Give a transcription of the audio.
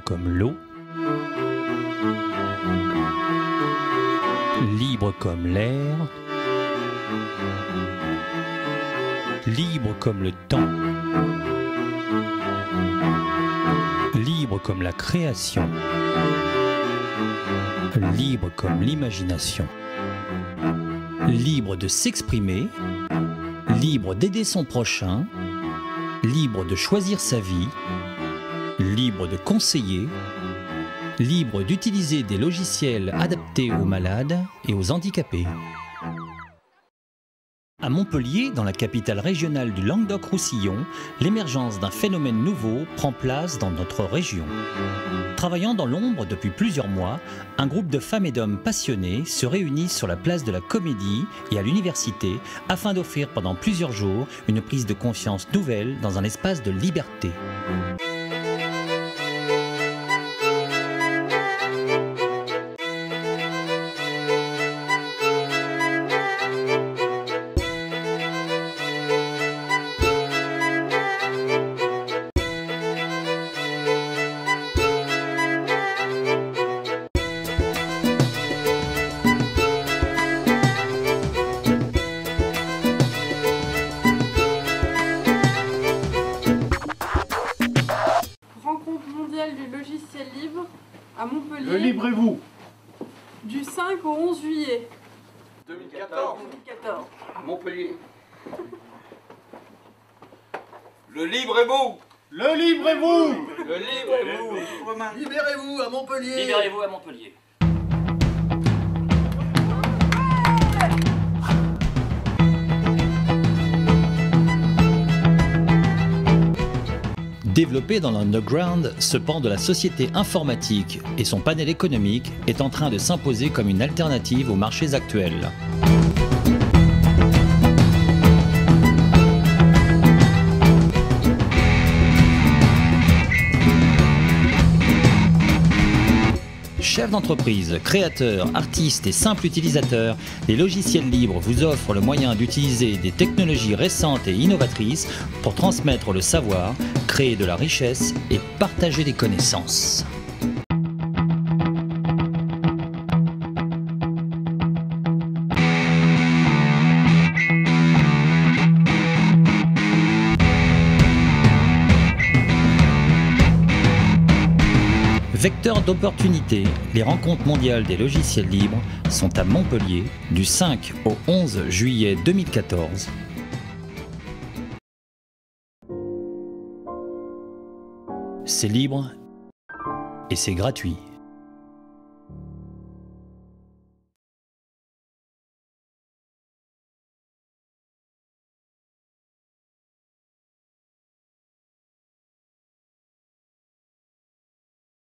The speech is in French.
comme l'eau, libre comme l'air, libre comme le temps, libre comme la création, libre comme l'imagination, libre de s'exprimer, libre d'aider son prochain, libre de choisir sa vie, libre de conseiller, libre d'utiliser des logiciels adaptés aux malades et aux handicapés. À Montpellier, dans la capitale régionale du Languedoc-Roussillon, l'émergence d'un phénomène nouveau prend place dans notre région. Travaillant dans l'ombre depuis plusieurs mois, un groupe de femmes et d'hommes passionnés se réunit sur la place de la Comédie et à l'université afin d'offrir pendant plusieurs jours une prise de conscience nouvelle dans un espace de liberté. Du logiciel libre à Montpellier. Le livrez-vous Du 5 au 11 juillet 2014. À Montpellier. Le livrez-vous. Le livrez-vous. Le livrez-vous. Libérez-vous à Montpellier. Libérez-vous à Montpellier. Développé dans l'underground, ce pan de la société informatique et son panel économique est en train de s'imposer comme une alternative aux marchés actuels. Chefs d'entreprise, créateurs, artistes et simples utilisateurs, les logiciels libres vous offrent le moyen d'utiliser des technologies récentes et innovatrices pour transmettre le savoir, créer de la richesse et partager des connaissances. Vecteur d'opportunités, les rencontres mondiales des logiciels libres sont à Montpellier du 5 au 11 juillet 2014. C'est libre et c'est gratuit.